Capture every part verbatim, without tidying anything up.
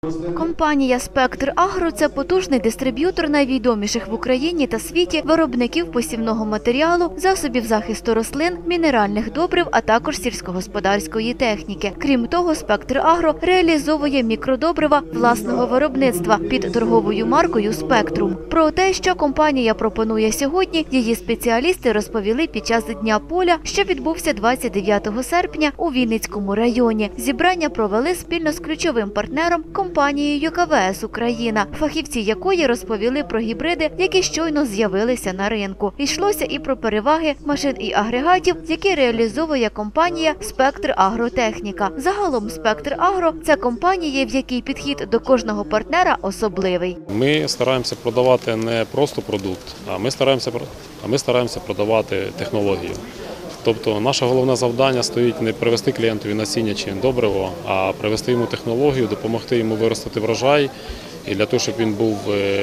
Компанія «Спектр Агро» – це потужний дистриб'ютор найвідоміших в Україні та світі виробників посівного матеріалу, засобів захисту рослин, мінеральних добрив, а також сільськогосподарської техніки. Крім того, «Спектр Агро» реалізовує мікродобрива власного виробництва під торговою маркою «Спектрум». Про те, що компанія пропонує сьогодні, її спеціалісти розповіли під час Дня поля, що відбувся двадцять дев'ятого серпня у Вінницькому районі. Зібрання провели спільно з ключовим партнером компанією ка ве ес «Україна», фахівці якої розповіли про гібриди, які щойно з'явилися на ринку. Йшлося і про переваги машин і агрегатів, які реалізовує компанія «Спектр Агротехніка». Загалом «Спектр Агро» – це компанія, в якій підхід до кожного партнера особливий. Ми стараємося продавати не просто продукт, а ми стараємося, а ми стараємося продавати технологію. Тобто наше головне завдання стоїть не привести клієнтові насіння чи добриво, а привести йому технологію, допомогти йому виростити врожай і для того, щоб він був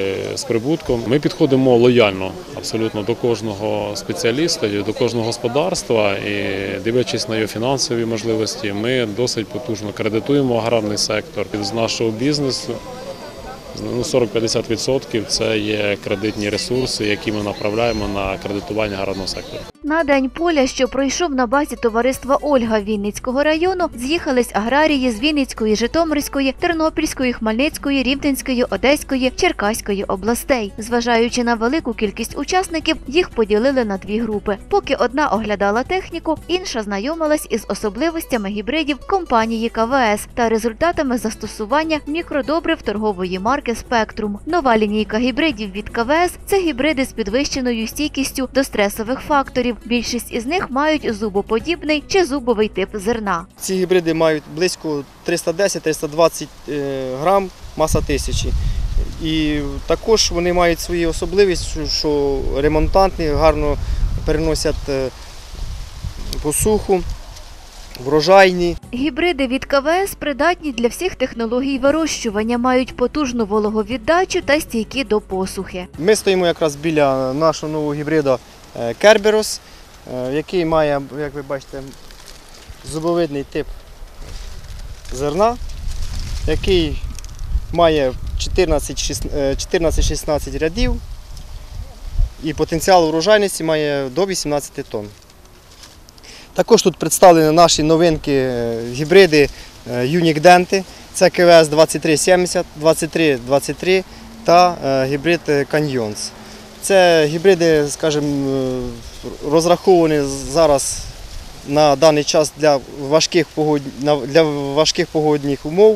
з прибутком. Ми підходимо лояльно абсолютно до кожного спеціаліста, до кожного господарства і дивлячись на його фінансові можливості, ми досить потужно кредитуємо аграрний сектор. З нашого бізнесу сорок-п'ятдесят відсотків це є кредитні ресурси, які ми направляємо на кредитування аграрного сектору. На День поля, що пройшов на базі товариства «Ольга» Вінницького району, з'їхались аграрії з Вінницької, Житомирської, Тернопільської, Хмельницької, Рівненської, Одеської, Черкаської областей. Зважаючи на велику кількість учасників, їх поділили на дві групи. Поки одна оглядала техніку, інша знайомилась із особливостями гібридів компанії ка ве ес та результатами застосування мікродобрив торгової марки «Спектрум». Нова лінійка гібридів від ка ве ес – це гібриди з підвищеною стійкістю до стресових факторів. Більшість із них мають зубоподібний чи зубовий тип зерна. Ці гібриди мають близько триста десять - триста двадцять грам маса тисячі. І також вони мають свою особливість, що ремонтантні, гарно переносять посуху, врожайні. Гібриди від ка ве ес придатні для всіх технологій вирощування, мають потужну вологовіддачу та стійкі до посухи. Ми стоїмо якраз біля нашого нового гібрида Керберос, який має, як ви бачите, зубовидний тип зерна, який має чотирнадцять шістнадцять рядів і потенціал урожайності має до вісімнадцяти тонн. Також тут представлені наші новинки гібриди Юнік Денти, це ка ве ес двадцять три сімдесят, двадцять три двадцять три та гібрид Каньйонс. Це гібриди, скажімо, розраховані зараз на даний час для важких, погод... для важких погодних умов.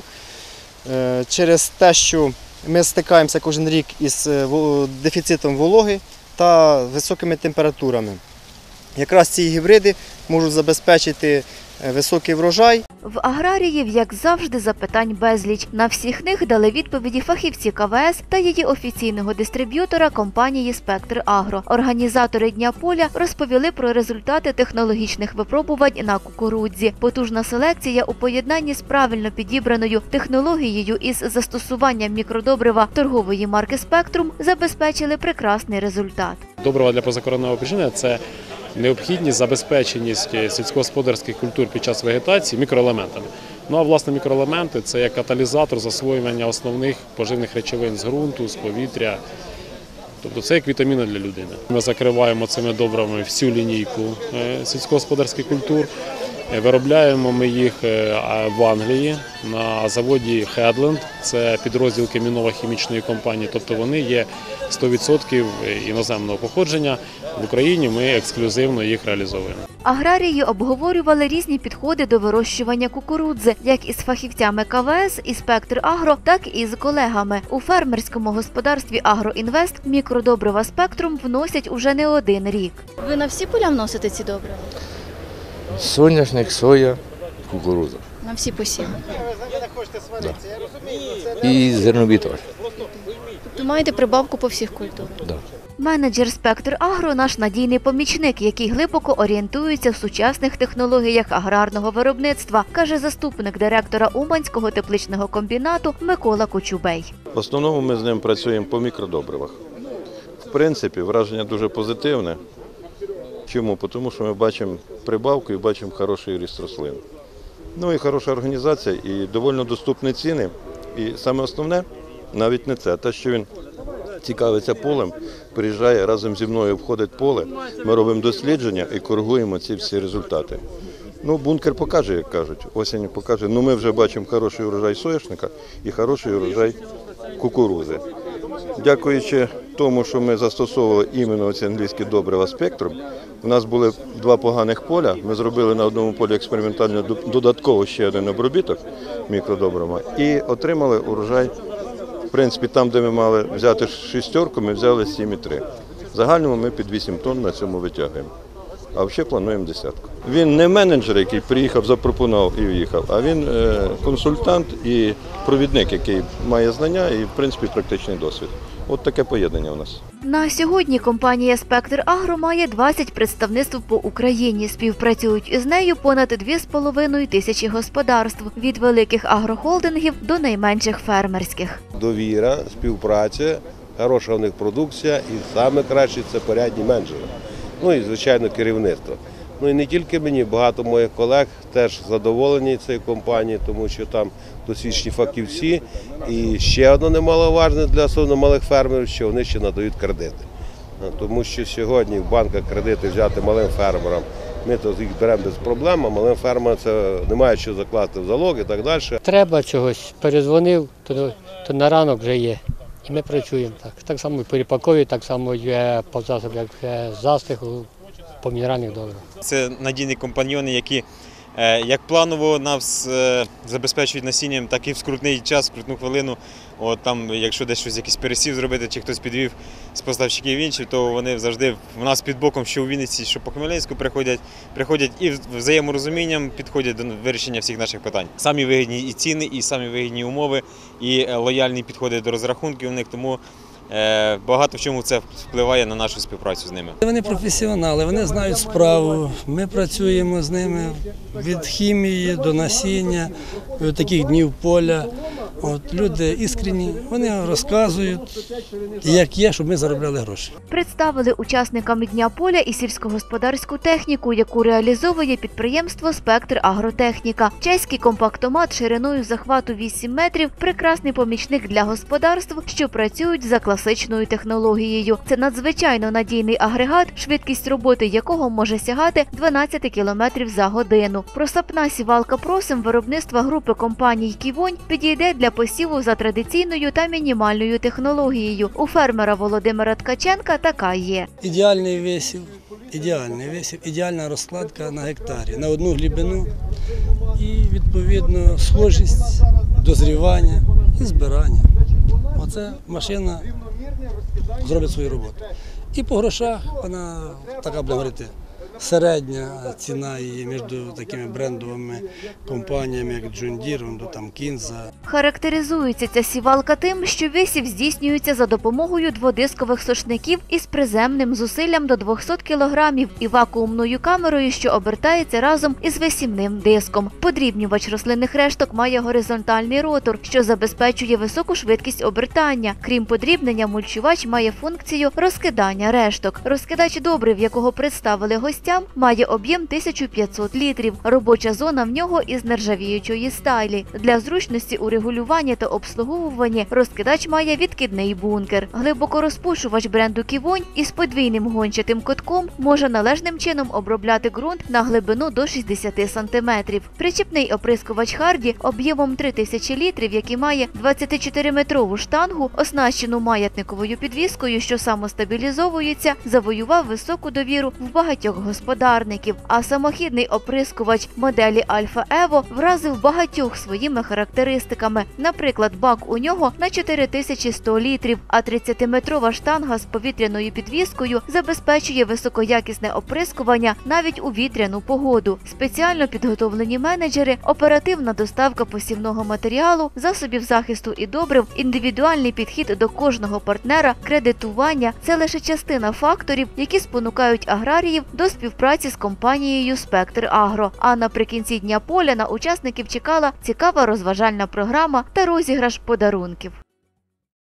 Через те, що ми стикаємося кожен рік із дефіцитом вологи та високими температурами. Якраз ці гібриди можуть забезпечити високий врожай. В аграріїв, як завжди, запитань безліч. На всіх них дали відповіді фахівці ка ве ес та її офіційного дистриб'ютора компанії «Спектр Агро». Організатори Дня поля розповіли про результати технологічних випробувань на кукурудзі. Потужна селекція у поєднанні з правильно підібраною технологією із застосуванням мікродобрива торгової марки «Спектрум» забезпечили прекрасний результат. Добрива для позакореневого опряження – це необхідність, забезпеченість сільськогосподарських культур під час вегетації мікроелементами. Ну а власне мікроелементи – це як каталізатор засвоювання основних поживних речовин з ґрунту, з повітря. Тобто це як вітаміни для людини. Ми закриваємо цими добривами всю лінійку сільськогосподарських культур. Виробляємо ми їх в Англії на заводі Хедленд, це підрозділ Кемінова-хімічної компанії, тобто вони є сто відсотків іноземного походження. В Україні ми ексклюзивно їх реалізовуємо. Аграрії обговорювали різні підходи до вирощування кукурудзи, як із фахівцями ка ве ес і «Спектр Агро», так і з колегами. У фермерському господарстві «Агроінвест» мікродобрива «Спектрум» вносять уже не один рік. Ви на всі поля вносите ці добрива? Соняшник, соя, кукурудза. На всі посіви? Да. І зернові теж. Тобто маєте прибавку по всіх культурах? Да. Менеджер «Спектр Агро» – наш надійний помічник, який глибоко орієнтується в сучасних технологіях аграрного виробництва, каже заступник директора Уманського тепличного комбінату Микола Кочубей. В основному ми з ним працюємо по мікродобривах. В принципі, враження дуже позитивне. Чому? Тому що ми бачимо прибавку і бачимо хороший ріст рослин. Ну і хороша організація, і доволі доступні ціни. І саме основне, навіть не це, те, що він цікавиться полем, приїжджає разом зі мною, обходить поле, ми робимо дослідження і коригуємо ці всі результати. Ну, бункер покаже, як кажуть, осінь покаже. Ну, ми вже бачимо хороший урожай соняшника і хороший урожай кукурузи. Дякуючи тому, що ми застосовували іменно ці англійські добрива спектрум, у нас були два поганих поля, ми зробили на одному полі експериментально додатково ще один обробіток мікродобрива і отримали урожай. В принципі, там, де ми мали взяти шістерку, ми взяли сім і три. В загальному ми під вісім тонн на цьому витягуємо. А взагалі плануємо десятку. Він не менеджер, який приїхав, запропонував і в'їхав, а він консультант і провідник, який має знання і, в принципі, практичний досвід. От таке поєднання у нас. На сьогодні компанія «Спектр Агро» має двадцять представництв по Україні. Співпрацюють із нею понад дві з половиною тисячі господарств – від великих агрохолдингів до найменших фермерських. Довіра, співпраця, хороша в них продукція і саме краще – це порядні менеджери. Ну і, звичайно, керівництво. Ну і не тільки мені, багато моїх колег теж задоволені цією компанією, тому що там досвідчені фахівці. І ще одне немаловажне для особливо малих фермерів, що вони ще надають кредити. Тому що сьогодні в банках кредити взяти малим фермерам, ми то їх беремо без проблем, а малим фермерам це немає що закласти в залог і так далі. Треба чогось, перезвонив, то, то на ранок вже є. І ми працюємо так. Так само і перепаковую, так само є по засобах застигу, по мінеральних добрив. Це надійні компаньйони, які як планово нас забезпечують насінням, так і в скрутний час, в скрутну хвилину. От там, якщо десь щось якийсь пересів зробити, чи хтось підвів з поставщиків інших, то вони завжди в нас під боком, що у Вінниці, що по Хмельницьку приходять, приходять і взаєморозумінням підходять до вирішення всіх наших питань. Самі вигідні і ціни, і самі вигідні умови, і лояльні підходи до розрахунків у них, тому багато в чому це впливає на нашу співпрацю з ними. Вони професіонали, вони знають справу, ми працюємо з ними від хімії до насіння, від таких днів поля. От, люди іскренні, вони розказують, як є, щоб ми заробляли гроші. Представили учасникам Дня поля і сільськогосподарську техніку, яку реалізовує підприємство «Спектр Агротехніка». Чеський компактомат шириною захвату вісім метрів – прекрасний помічник для господарств, що працюють за класичною технологією. Це надзвичайно надійний агрегат, швидкість роботи якого може сягати дванадцять кілометрів за годину. Просапна сівалка «Просим» виробництва групи компаній «Ківонь» підійде для посіву за традиційною та мінімальною технологією. У фермера Володимира Ткаченка така є. Ідеальний висів, ідеальний висів, ідеальна розкладка на гектарі, на одну глибину і, відповідно, схожість, дозрівання і збирання. Оце машина зробить свою роботу. І по грошах вона, така будемо говорити, середня ціна її між такими брендовими компаніями, як John Deere, там Kinza. Характеризується ця сівалка тим, що висів здійснюється за допомогою дводискових сошників із приземним зусиллям до двохсот кілограмів і вакуумною камерою, що обертається разом із висівним диском. Подрібнювач рослинних решток має горизонтальний ротор, що забезпечує високу швидкість обертання. Крім подрібнення, мульчувач має функцію розкидання решток. Розкидач добрив, якого представили гостям, має об'єм тисячу п'ятсот літрів. Робоча зона в нього із нержавіючої сталі. Для зручності у регулюванні та обслуговуванні розкидач має відкидний бункер. Глибокорозпушувач бренду «Ківонь» із подвійним гончатим котком може належним чином обробляти ґрунт на глибину до шістдесят сантиметрів. Причіпний оприскувач «Харді» об'ємом три тисячі літрів, який має двадцятичотириметрову штангу, оснащену маятниковою підвіскою, що самостабілізовується, завоював високу довіру в багатьох господарників. А самохідний оприскувач моделі «Альфа Ево» вразив багатьох своїми характеристиками. Наприклад, бак у нього на чотири тисячі сто літрів, а тридцятиметрова штанга з повітряною підвіскою забезпечує високоякісне оприскування навіть у вітряну погоду. Спеціально підготовлені менеджери, оперативна доставка посівного матеріалу, засобів захисту і добрив, індивідуальний підхід до кожного партнера, кредитування – це лише частина факторів, які спонукають аграріїв до співпраці з компанією «Спектр Агро». А наприкінці Дня поля на учасників чекала цікава розважальна програма та розіграш подарунків.